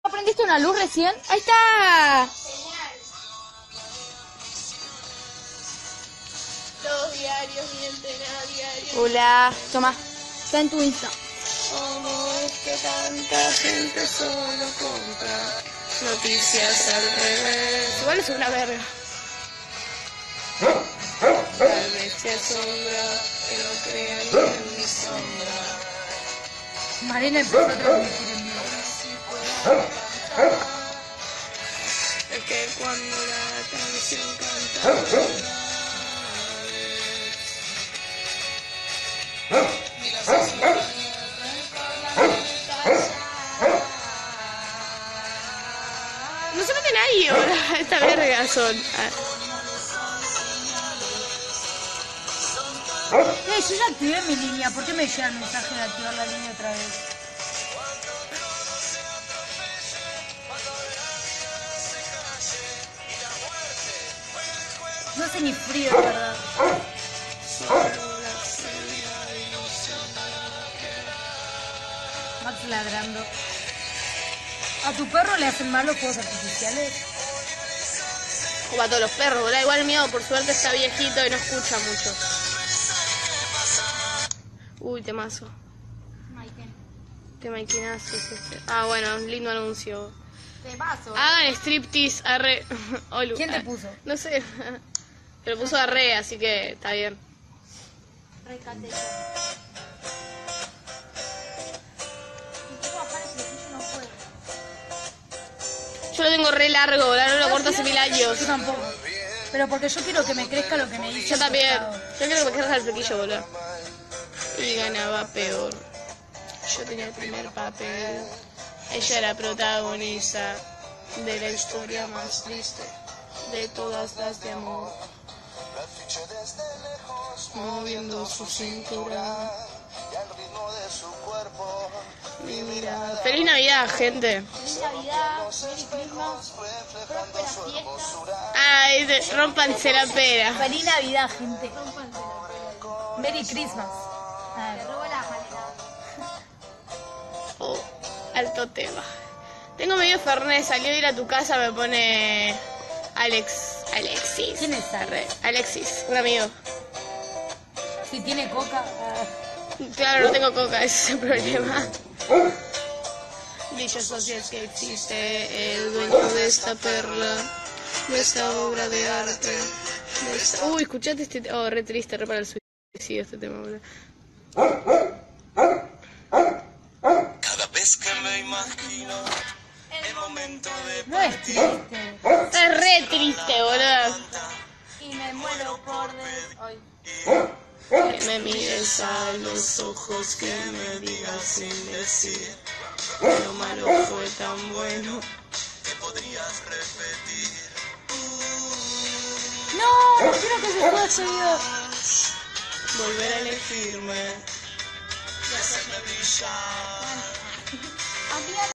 ¿Prendiste una luz recién? ¡Ahí está! Los diarios mienten a diario. Hola, toma. Está en tu Insta. ¿Cómo es que tanta gente solo compra noticias al revés? Igual es una verga. Tal vez se asombra que no crean en mi sombra. Marina empezó a transmitir en vivo. Es que cuando la canción canta. No se mete nadie ahora, esta verga son. Yo ya activé mi línea. ¿Por qué me llega el mensaje de activar la línea otra vez? No hace ni frío, de verdad. Max ladrando. ¿A tu perro le hacen mal los fuegos artificiales? Como a todos los perros, ¿verdad? Igual el mío por suerte está viejito y no escucha mucho. Uy, temazo. Qué maquinazo es este. Ah, bueno, lindo anuncio. Temazo. Hagan striptease, arre. Olu. ¿Quién te puso? No sé. Pero puso arre, así que está bien. Recate. Yo lo tengo re largo, ¿verdad? No lo corto hace 1000 años. Yo tampoco. Pero porque yo quiero que me crezca lo que me dice. Yo también. el tostado. Yo quiero que me crezca el flequillo, boludo. Y ganaba peor. Yo tenía el primer papel. Ella era protagonista de la historia más triste de todas las de amor. Moviendo su cintura y al ritmo de su cuerpo. Mi mirada. ¡Feliz Navidad, gente! Feliz Navidad, Merry Christmas, próspera fiesta. Ay, rómpanse la pera. Feliz Navidad, gente. Merry Christmas. Oh, alto tema. Tengo medio fernet, salió a ir a tu casa, me pone Alexis. ¿Quién es Alex? Alexis, un amigo. Si tiene coca. Claro, no tengo coca, ese es el problema. Dichoso si es que existe el dueño de esta perla, de esta obra de arte. De esta... Uy, escuchate este tema. Oh, re triste, re para el suicidio este tema, boludo. Cada vez que me imagino el momento de No es triste. Es re triste, boludo. Y me muero por hoy. Que me mires a los ojos, que me digas sin decir que lo malo fue tan bueno que podrías repetir. No, no quiero que se juegue seguido. Volver a elegirme y hacerme brillar.